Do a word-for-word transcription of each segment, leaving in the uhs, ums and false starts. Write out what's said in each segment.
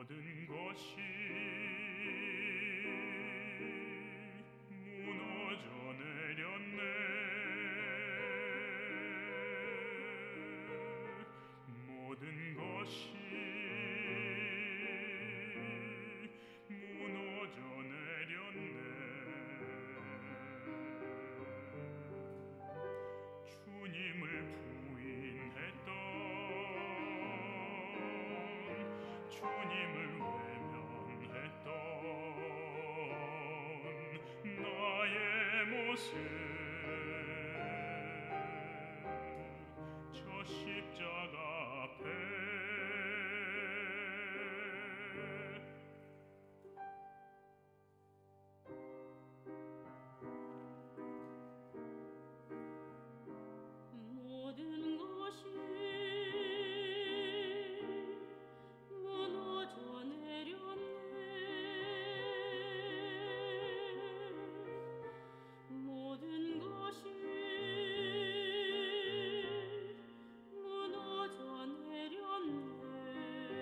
모든 것이 무너져 내렸네. 모든 것이 무너져 내렸네. 주님을 부인했던, 주님을 외면했던 나의 모습, 저 십자가 앞에 모든 것이 무너져 내렸네. 모든 것이 무너져 내렸네.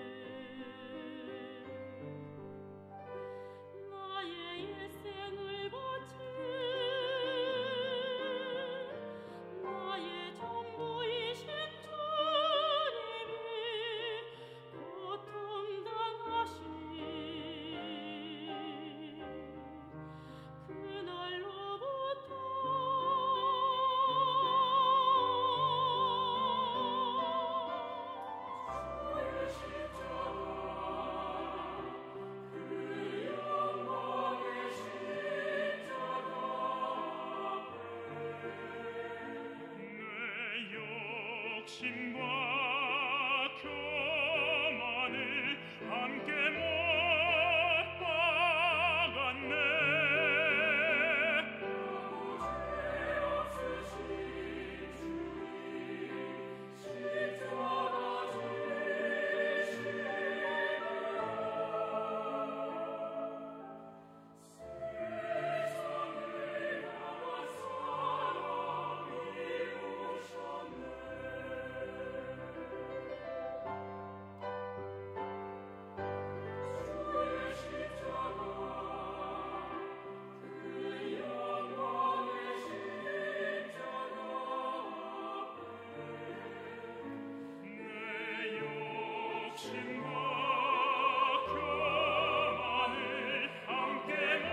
나의 옛생을 거친 나의 전부이신 주님이 고통당하신 그날로부터 주의 십자가, 그 영광의 십자가 욕심과 교만을 함께 못 박았네. 죄 없으신 주님 십자가 지시고 세상을 향한 사랑 이루셨네. 주의 십자가, 그 영광의 십자가 내 욕심과 교만을 함께 못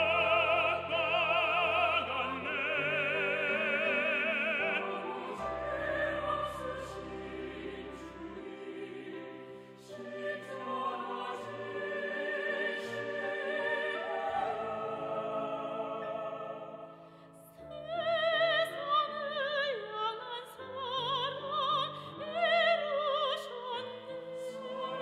박았네. 죄 없으신 주님 십자가 지시고 세상을 향한 사랑 이루셨네. 사랑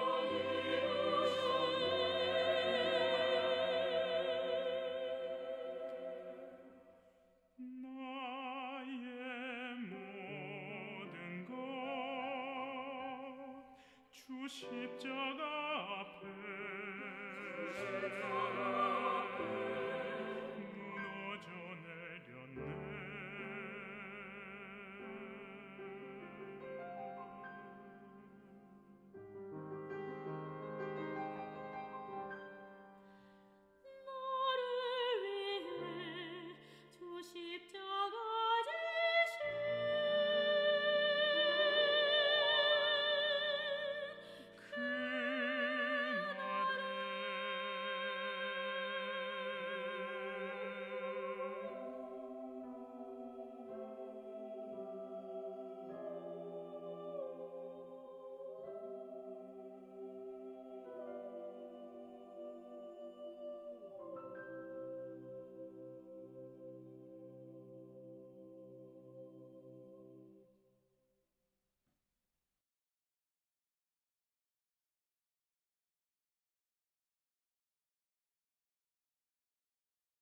이루셨네. 나의 모든 것 주 십자가